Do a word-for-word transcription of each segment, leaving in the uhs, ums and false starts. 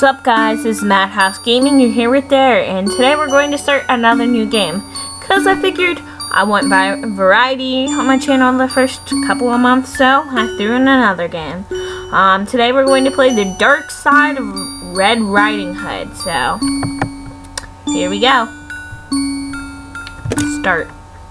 Sup guys, this is Madhouse Gaming, you're here with Dare, and today we're going to start another new game. Cause I figured I want variety on my channel the first couple of months, so I threw in another game. Um, today we're going to play the Dark Side of Red Riding Hood, so here we go. Start.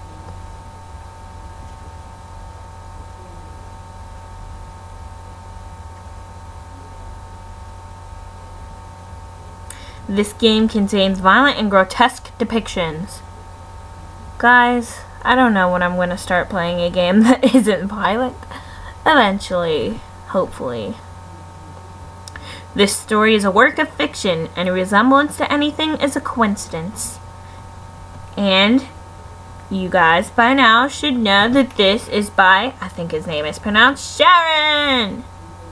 This game contains violent and grotesque depictions. Guys, I don't know when I'm going to start playing a game that isn't violent. Eventually, hopefully. This story is a work of fiction, and a resemblance to anything is a coincidence. And you guys by now should know that this is by, I think his name is pronounced Sharon!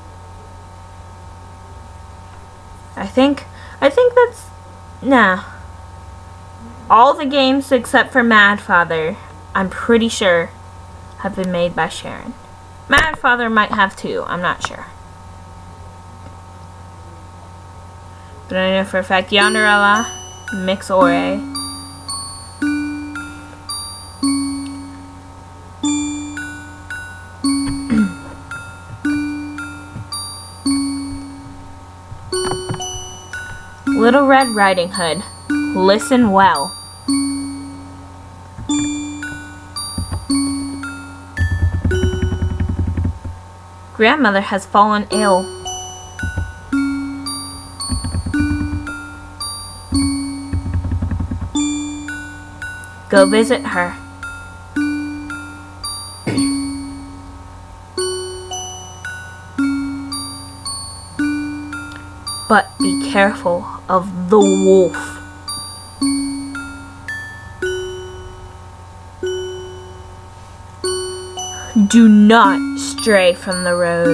I think... I think that's... Nah. All the games except for Mad Father, I'm pretty sure, have been made by Sharon. Mad Father might have too, I'm not sure. But I know for a fact Yonderella, Mixore. Little Red Riding Hood, listen well. Grandmother has fallen ill. Go visit her. But be careful of the wolf. Do not stray from the road.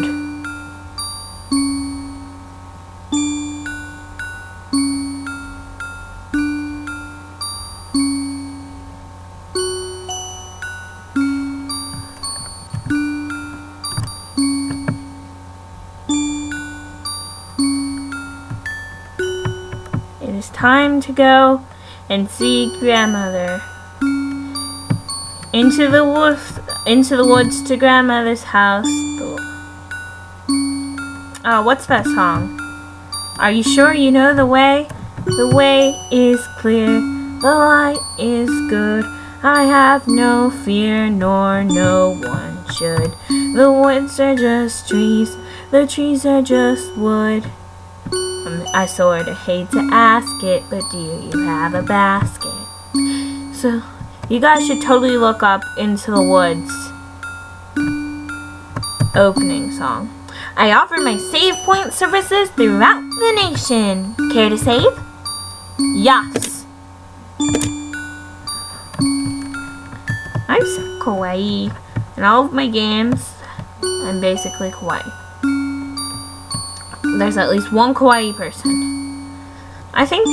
It is time to go and see grandmother. Into the woods, into the woods to grandmother's house. Oh, what's that song? Are you sure you know the way? The way is clear, the light is good. I have no fear, nor no one should. The woods are just trees, the trees are just wood. I sorta hate to ask it, but do you have a basket? So, you guys should totally look up Into the Woods opening song. I offer my save point services throughout the nation. Care to save? Yes. I'm so kawaii. In all of my games, I'm basically kawaii. There's at least one kawaii person. I think...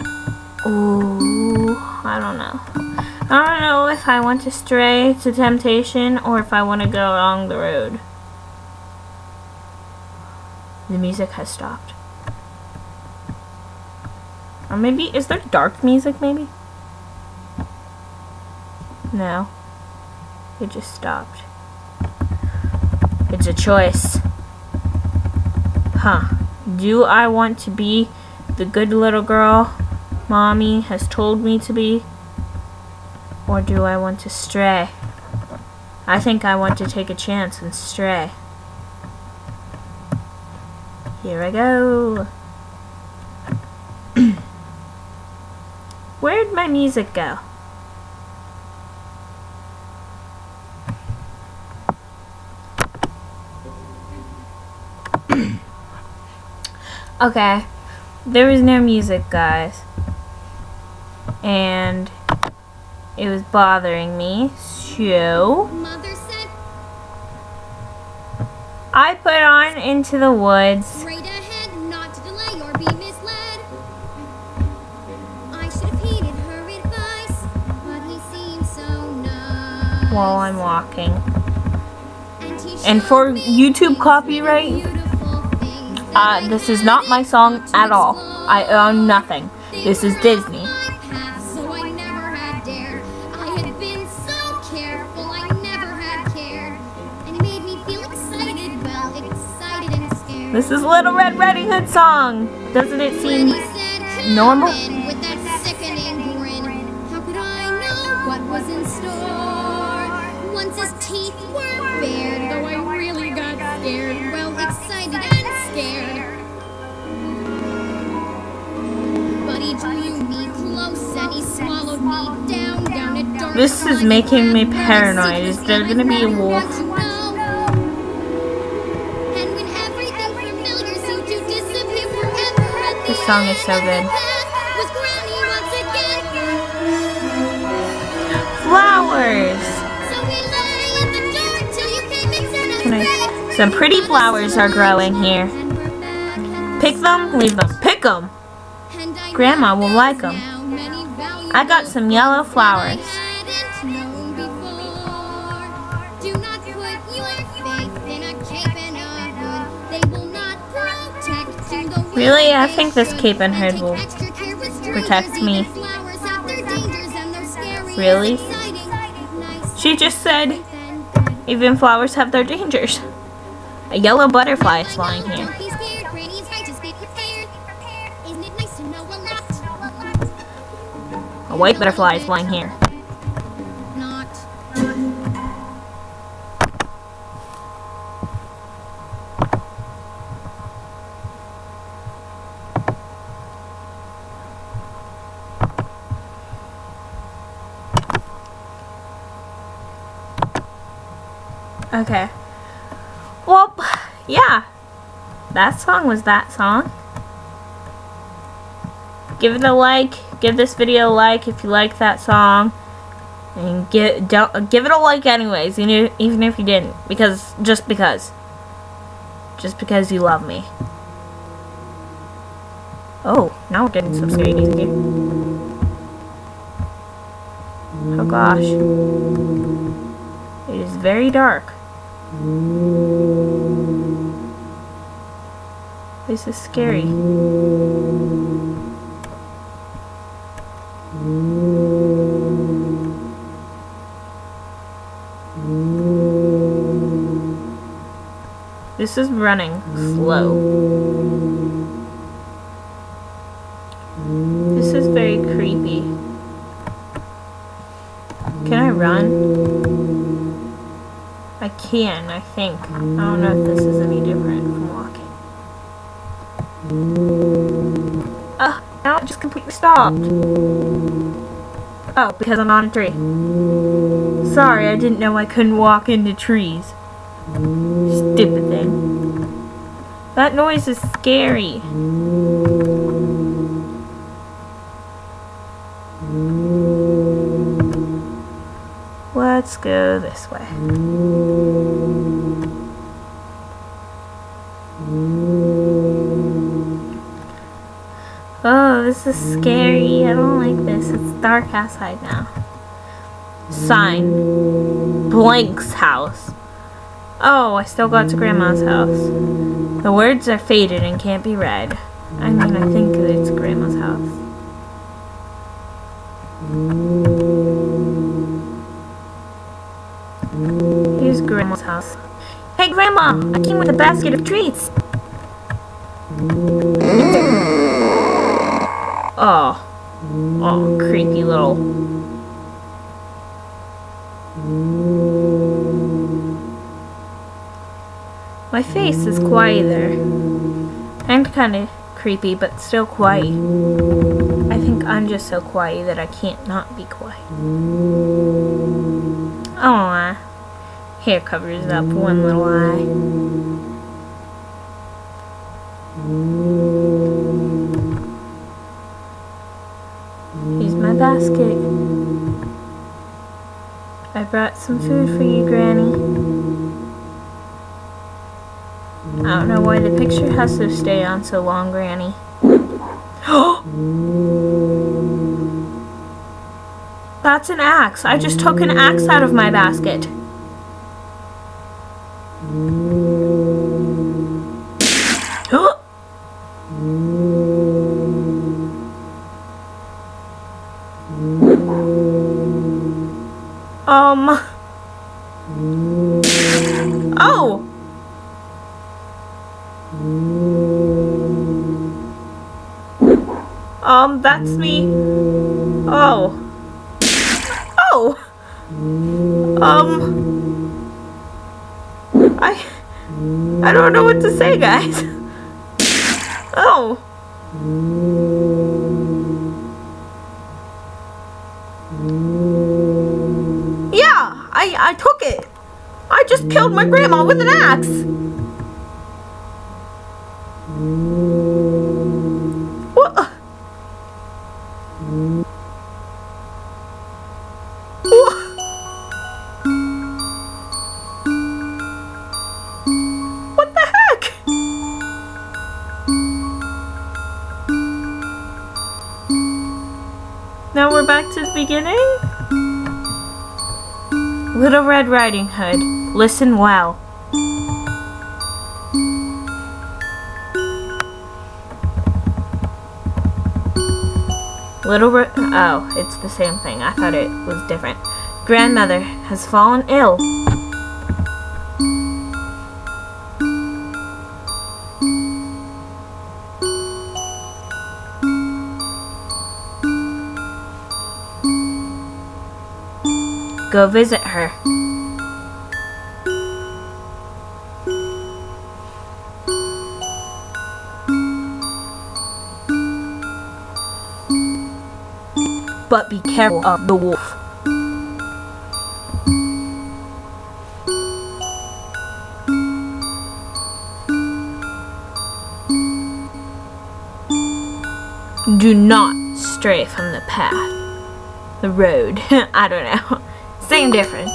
Ooh, I don't know. I don't know if I want to stray to temptation or if I want to go along the road. The music has stopped. Or maybe, is there dark music maybe? No. It just stopped. It's a choice. Huh. Do I want to be the good little girl Mommy has told me to be? Or do I want to stray? I think I want to take a chance and stray. Here I go. Where'd my music go? Okay, there was no music, guys, and it was bothering me, so Mother said, I put on Into the Woods. Straight ahead, not to delay or be misled. I should have heeded her advice, but he seemed so nice. While I'm walking. And, he And for showed me YouTube copyright, beautiful things. Uh, this is not my song at all. I own nothing. This is Disney. So I never had dared. I had been so careful, I never had cared. And it made me feel excited, well, excited and scared. This is Little Red Riding Hood song. Doesn't it seem When he said, normal? "Come in," with that sickening grin, how could I know what was in store? Once his teeth were bared, though I really got scared, well, excited and scared. But he drew me close and he swallowed me down, down a dark This is making me paranoid. Is there gonna be a wolf? This song is so good. Flowers! Can I? Some pretty flowers are growing here. Pick them, leave them. Pick them! Grandma will like them. I got some yellow flowers. Really? I think this cape and hood will protect me. Really? She just said even flowers have their dangers. A yellow butterfly is flying here. A white butterfly is flying here. Okay. Well, yeah. That song was that song. Give it a like. Give this video a like if you like that song. And give don't give it a like anyways, even even if you didn't, because just because. Just because you love me. Oh, now we're getting some scary music here. Oh gosh. It is very dark. This is scary. This is running slow. This is very creepy. Can I run? I can, I think. I don't know if this is any different from walking. Ah, now it just completely stopped. Oh, because I'm on a tree. Sorry, I didn't know I couldn't walk into trees. Stupid thing. That noise is scary. Let's go this way. Oh, this is scary. I don't like this. It's dark outside now. Sign. Blank's house. Oh, I still got to Grandma's house. The words are faded and can't be read. I mean, I think it's Grandma's house. Here's Grandma's house. Hey, Grandma! I came with a basket of treats! Oh. Oh, creepy little... My face is quieter. And kind of creepy, but still quiet. I think I'm just so quiet that I can't not be quiet. Aww. Hair covers up one little eye. Here's my basket. I brought some food for you, Granny. I don't know why the picture has to stay on so long, Granny. That's an axe. I just took an axe out of my basket. Um, that's me. Oh. Oh! Um... I... I don't know what to say, guys. Oh. Yeah, I, I took it. I just killed my grandma with an axe. What? What the heck? Now we're back to the beginning? Little Red Riding Hood, listen well. Little Red... Oh, it's the same thing. I thought it was different. Grandmother has fallen ill. Go visit her. But be careful of the wolf. Do not stray from the path. The road. I don't know. Same difference.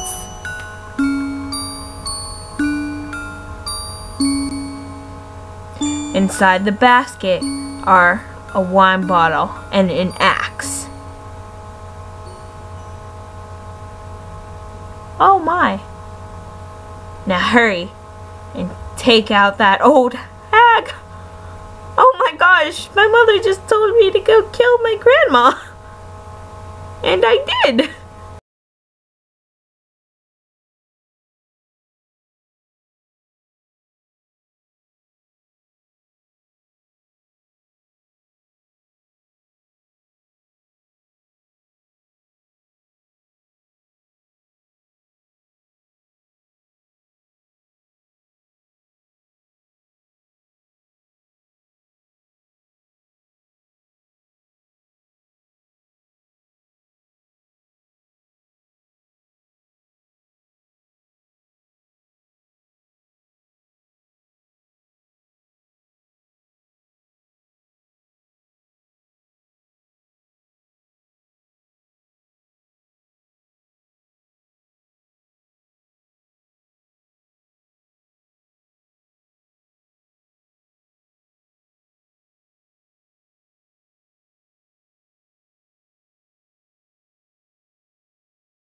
Inside the basket are a wine bottle and an axe. Oh my. Now hurry and take out that old hag. Oh my gosh, my mother just told me to go kill my grandma. And I did.